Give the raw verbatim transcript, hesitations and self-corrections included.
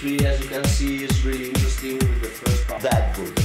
tree, as you can see, is really interesting with the first part. That good.